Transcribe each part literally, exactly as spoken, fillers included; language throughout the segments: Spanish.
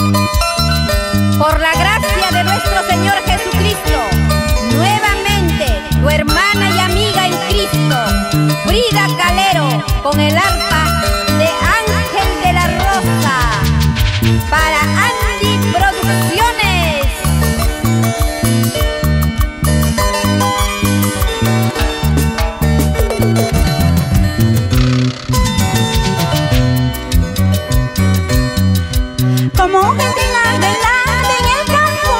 Por la gracia de nuestro Señor Jesucristo, nuevamente tu hermana y amiga en Cristo, Frida Calero, con el arpa de Ángel de la Rosa, para Andy Producciones. Como gentina delante en el campo,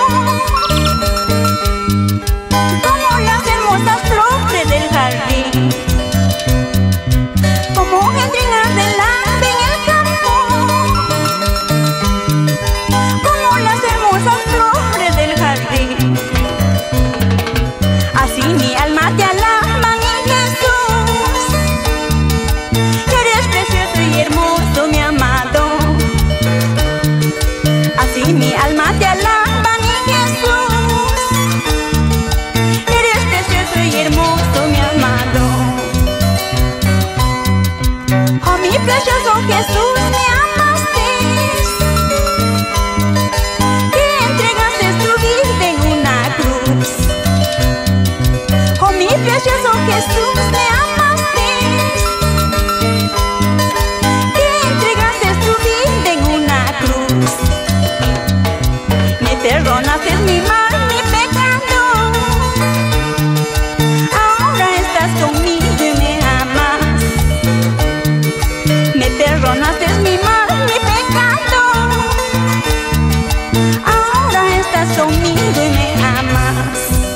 como las hermosas flores del jardín. Como gentina delante en el campo, como las hermosas flores del jardín. Así mi alma te alaba, mi Jesús. Eres precioso y hermoso, mi amado. Así mi alma te alaba, mi Jesús. Eres precioso y hermoso, mi amado. Oh, mi precioso Jesús, me amaste, que entregaste tu vida en una cruz. Oh, mi precioso Jesús, me amaste, que entregaste tu vida en una cruz. Perdonaste mi mal, mi pecado. Ahora estás conmigo y me amas. Me perdonaste mi mal, mi pecado. Ahora estás conmigo y me amas.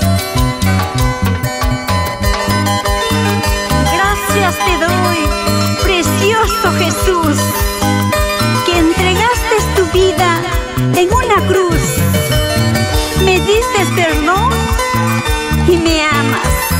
Gracias te doy, precioso Jesús, que entregaste tu vida en una cruz. Me diste perdón y me amas.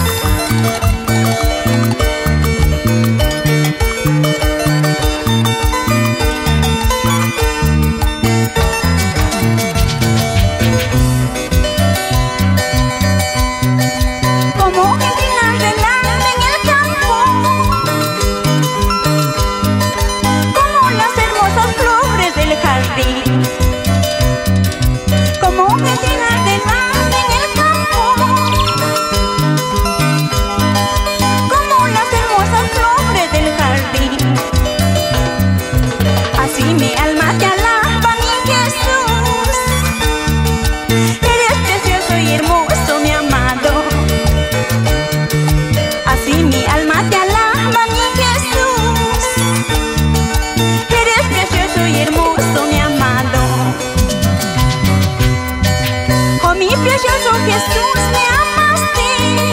Como gentina delante en el campo, como las hermosas flores del jardín. Como gentina delante en el campo, como las hermosas flores del jardín. Así mi alma te alaba, mi Jesús. Eres precioso y hermoso, mi amado. Así mi alma te alaba, mi Jesús. Eres precioso y hermoso, mi amado. Oh, mi precioso Jesús, me amaste,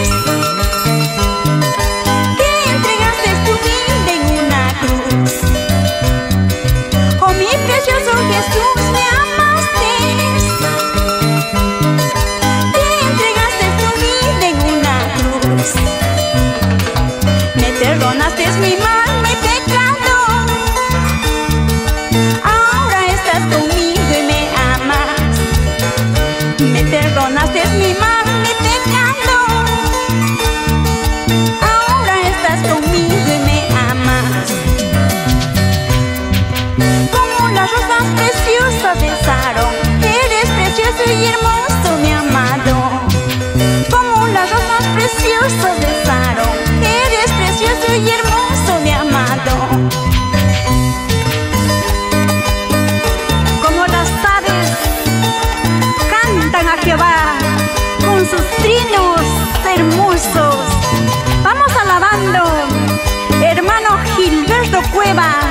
que entregaste tu vida en una cruz. Oh, mi precioso Jesús, me amaste, que entregaste tu vida en una cruz. Me perdonaste mi mal, mi pecado. Ahora estás conmigo y me amas. Me perdonaste mi mal, mi pecado. Ahora estás conmigo y me amas. Como las rosas preciosas del Sarón, eres precioso y hermoso, mi amado. Como las rosas preciosas del Sarón, eres precioso y hermoso, mi amado. Como las aves cantan a Jehová con sus trinos hermosos. Vamos alabando, hermano Gilberto Cueva.